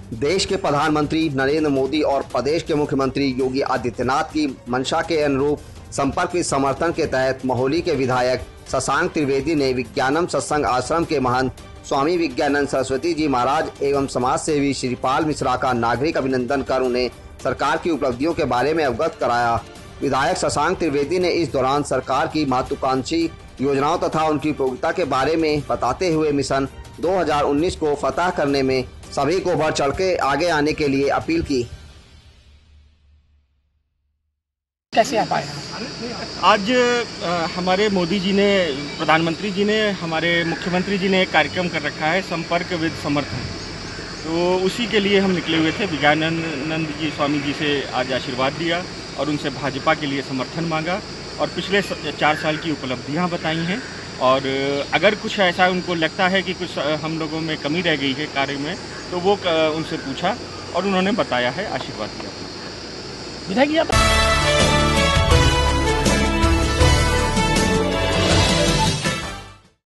देश के प्रधानमंत्री नरेंद्र मोदी और प्रदेश के मुख्यमंत्री योगी आदित्यनाथ की मंशा के अनुरूप संपर्क में समर्थन के तहत महोली के विधायक शशांक त्रिवेदी ने विज्ञानम सत्संग आश्रम के महंत स्वामी विज्ञानंद सरस्वती जी महाराज एवं समाज सेवी श्रीपाल मिश्रा का नागरिक अभिनंदन कर उन्हें सरकार की उपलब्धियों के बारे में अवगत कराया। विधायक शशांक त्रिवेदी ने इस दौरान सरकार की महत्वाकांक्षी योजनाओं तथा उनकी उपयोगिता के बारे में बताते हुए मिशन 2019 को फतह करने में सभी को बढ़ चढ़ के आगे आने के लिए अपील की। कैसे आप आए? आज हमारे मोदी जी ने, प्रधानमंत्री जी ने, हमारे मुख्यमंत्री जी ने एक कार्यक्रम कर रखा है संपर्क विद समर्थन। तो उसी के लिए हम निकले हुए थे। विज्ञानानंद जी स्वामी जी से आज आशीर्वाद दिया और उनसे भाजपा के लिए समर्थन मांगा और पिछले 4 साल की उपलब्धियां बताई हैं। और अगर कुछ ऐसा उनको लगता है कि कुछ हम लोगों में कमी रह गई है कार्य में, तो वो उनसे पूछा और उन्होंने बताया है, आशीर्वाद दिया। विधायक जी